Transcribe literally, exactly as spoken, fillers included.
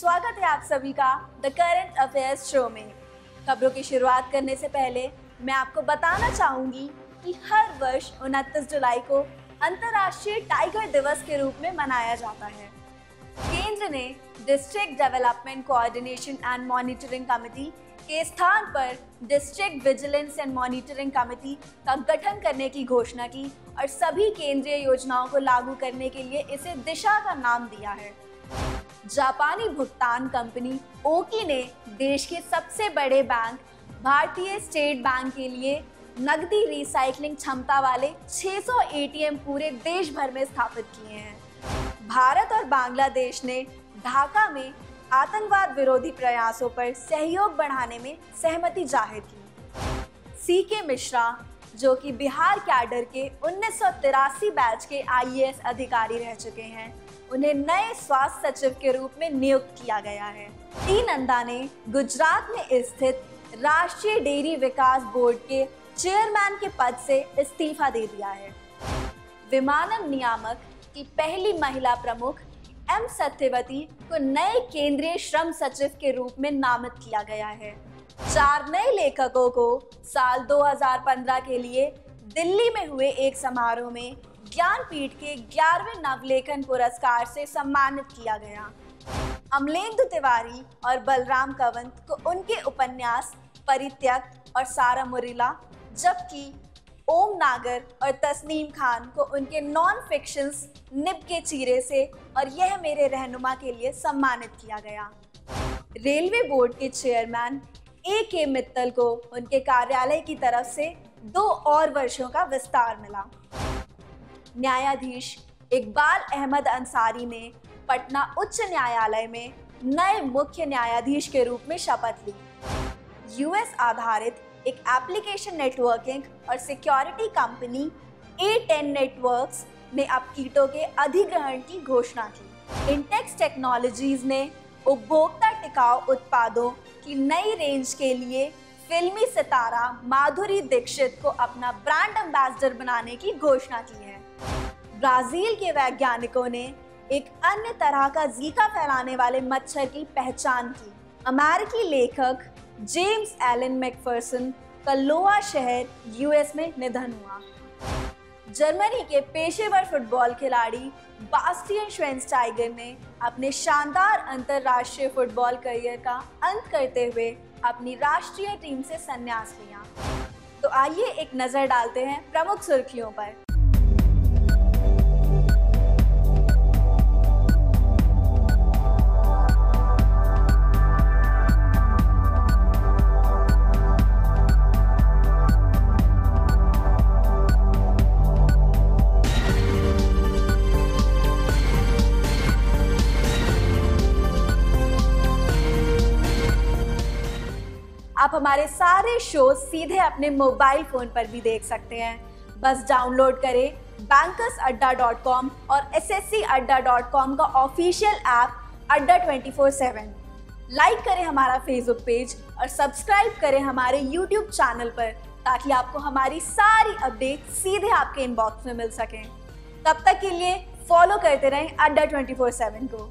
स्वागत है आप सभी का द करंट अफेयर्स शो में। खबरों की शुरुआत करने से पहले मैं आपको बताना चाहूंगी कि हर वर्ष उनतीस जुलाई को अंतर्राष्ट्रीय टाइगर दिवस के रूप में मनाया जाता है। केंद्र ने district development coordination and monitoring committee के स्थान पर district vigilance and monitoring committee का गठन करने की घोषणा की और सभी केंद्रीय योजनाओं को लागू करने के लिए इसे दिशा का नाम दिया है। जापानी भुगतान कंपनी ओकी ने देश के सबसे बड़े बैंक भारतीय स्टेट बैंक के लिए नकदी रिसाइकलिंग क्षमता वाले छह सौ एटीएम पूरे देश भर में स्थापित किए हैं। भारत और बांग्लादेश ने ढाका में आतंकवाद विरोधी प्रयासों पर सहयोग बढ़ाने में सहमति जाहिर की। सी के मिश्रा, जो कि बिहार कैडर के उन्नीस सौ तिरासी बैच के आई ए एस अधिकारी रह चुके हैं, उन्हें नए स्वास्थ्य सचिव के रूप में नियुक्त किया गया है। टी नंदा ने गुजरात में स्थित राष्ट्रीय डेयरी विकास बोर्ड के चेयरमैन के पद से इस्तीफा दे दिया है। विमानन नियामक की पहली महिला प्रमुख एम सत्यवती को नए केंद्रीय श्रम सचिव के रूप में नामित किया गया है। चार नए लेखकों को साल दो हज़ार पंद्रह के लिए दिल्ली में हुए एक समारोह में ज्ञानपीठ के ग्यारहवें नवलेखन पुरस्कार से सम्मानित किया गया। अमलेंदु तिवारी और बलराम कंवत को उनके उपन्यास परित्यक्त और सारा मुरीला, जबकि ओम नागर और तस्नीम खान को उनके नॉन फिक्शंस निब के चीरे से और यह मेरे रहनुमा के लिए सम्मानित किया गया। रेलवे बोर्ड के चेयरमैन ए के मित्तल को उनके कार्यालय की तरफ से दो और वर्षों का विस्तार मिला। न्यायाधीश इकबाल अहमद अंसारी ने पटना उच्च न्यायालय में नए मुख्य न्यायाधीश के रूप में शपथ ली। यूएस आधारित एक एप्लीकेशन नेटवर्किंग और security company A ten networks ने अब कीटों के अधिग्रहण की घोषणा की। इंटेक्स टेक्नोलॉजीज ने उपभोक्ता टिकाऊ उत्पादों की नई रेंज के लिए फिल्मी सितारा माधुरी दीक्षित को अपना ब्रांड एम्बेसडर बनाने की घोषणा की है। ब्राजील के वैज्ञानिकों ने एक अन्य तरह का जीका फैलाने वाले मच्छर की पहचान की। अमेरिकी लेखक जेम्स एलन मैकफर्सन का लोआ शहर यूएस में निधन हुआ। जर्मनी के पेशेवर फुटबॉल खिलाड़ी बास्टियन श्वेनस्टाइगर ने अपने शानदार अंतर्राष्ट्रीय फुटबॉल करियर का अंत करते हुए अपनी राष्ट्रीय टीम से संन्यास लिया। तो आइए एक नजर डालते हैं प्रमुख सुर्खियों पर। आप हमारे सारे शो सीधे अपने मोबाइल फोन पर भी देख सकते हैं। बस डाउनलोड करें बैंकर्स अड्डा डॉट कॉम और S S C Adda dot com का official app Adda twenty four seven. Like करें हमारा फेसबुक पेज और सब्सक्राइब करें हमारे यूट्यूब चैनल पर, ताकि आपको हमारी सारी अपडेट सीधे आपके इनबॉक्स में मिल सकें। तब तक के लिए फॉलो करते रहें अड्डा ट्वेंटी फोर सेवन को।